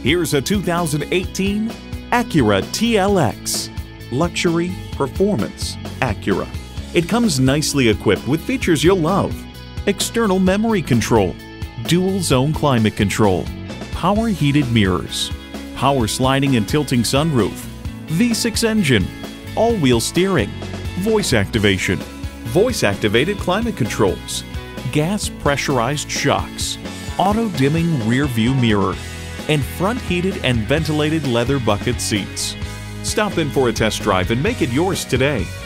Here's a 2018 Acura TLX. Luxury, performance, Acura. It comes nicely equipped with features you'll love. External memory control, dual zone climate control, power heated mirrors, power sliding and tilting sunroof, V6 engine, all-wheel steering, voice activation, voice-activated climate controls, gas pressurized shocks, auto-dimming rear view mirror, and front heated and ventilated leather bucket seats. Stop in for a test drive and make it yours today.